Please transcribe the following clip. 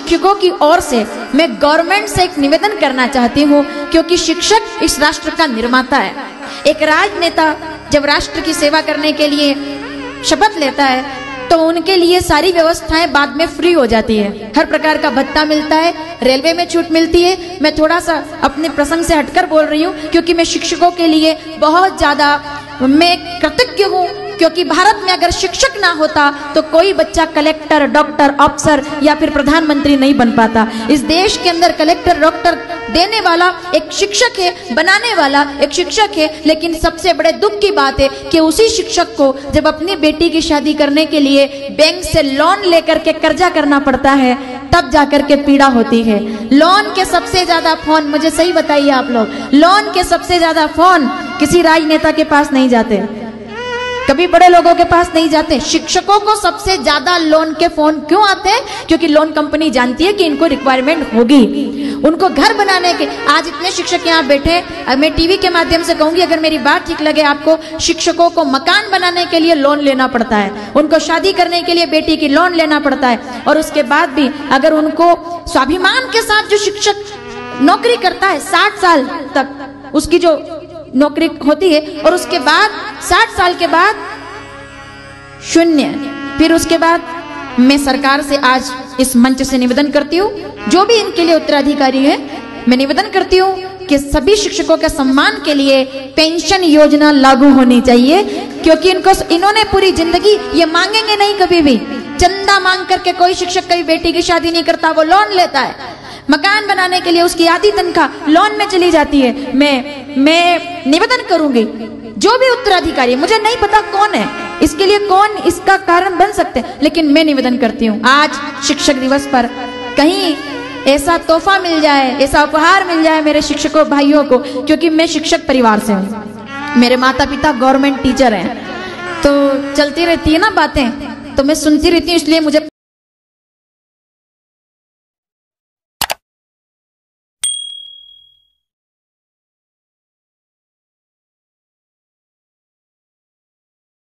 शिक्षकों की ओर से मैं गवर्नमेंट से एक निवेदन करना चाहती हूँ, क्योंकि शिक्षक इस राष्ट्र का निर्माता है। एक राजनेता जब राष्ट्र की सेवा करने के लिए शपथ लेता है तो उनके लिए सारी व्यवस्थाएं बाद में फ्री हो जाती है। हर प्रकार का भत्ता मिलता है, रेलवे में छूट मिलती है। मैं थोड़ा सा अपने प्रसंग से हटकर बोल रही हूँ, क्योंकि मैं शिक्षकों के लिए बहुत ज्यादा मैं कृतज्ञ हूँ, क्योंकि भारत में अगर शिक्षक ना होता तो कोई बच्चा कलेक्टर, डॉक्टर, अफसर या फिर प्रधानमंत्री नहीं बन पाता। इस देश के अंदर कलेक्टर, डॉक्टर देने वाला एक शिक्षक है, बनाने वाला एक शिक्षक है। लेकिन सबसे बड़े दुख की बात है कि उसी शिक्षक को जब अपनी बेटी की शादी करने के लिए बैंक से लोन लेकर के कर्जा करना पड़ता है, तब जाकर के पीड़ा होती है। लोन के सबसे ज्यादा फोन, मुझे सही बताइए आप लोग, लोन के सबसे ज्यादा फोन किसी राजनेता के पास नहीं जाते, कभी बड़े लोगों के पास नहीं जाते। शिक्षकों को सबसे ज्यादा लोन के फोन क्यों आते हैं? क्योंकि लोन कंपनी जानती है कि इनको रिक्वायरमेंट होगी, उनको घर बनाने के। आज इतने शिक्षक यहाँ बैठे, मैं टीवी के माध्यम से कहूंगी, अगर मेरी बात ठीक लगे आपको, शिक्षकों को मकान बनाने के लिए लोन लेना पड़ता है, उनको शादी करने के लिए बेटी की लोन लेना पड़ता है, और उसके बाद भी अगर उनको स्वाभिमान के साथ जो शिक्षक नौकरी करता है 60 साल तक उसकी जो नौकरी होती है, और उसके बाद 60 साल के बाद शून्य, फिर उसके बाद मैं सरकार से आज इस मंच से निवेदन करती हूँ, जो भी इनके लिए उत्तराधिकारी है, मैं निवेदन करती हूँ कि सभी शिक्षकों के सम्मान के लिए पेंशन योजना लागू होनी चाहिए। क्योंकि इन्होंने पूरी जिंदगी ये मांगेंगे नहीं, कभी भी चंदा मांग करके कोई शिक्षक कभी बेटी की शादी नहीं करता, वो लोन लेता है। मकान बनाने के लिए उसकी आधी तनख्वाह लोन में चली जाती है। मैं निवेदन करूंगी, जो भी उत्तराधिकारी, मुझे नहीं पता कौन है इसके लिए, कौन इसका कारण बन सकते हैं, लेकिन मैं निवेदन करती हूँ आज शिक्षक दिवस पर कहीं ऐसा तोहफा मिल जाए, ऐसा उपहार मिल जाए मेरे शिक्षकों भाइयों को, क्योंकि मैं शिक्षक परिवार से हूँ, मेरे माता पिता गवर्नमेंट टीचर हैं, तो चलती रहती है ना बातें, तो मैं सुनती रहती हूँ, इसलिए मुझे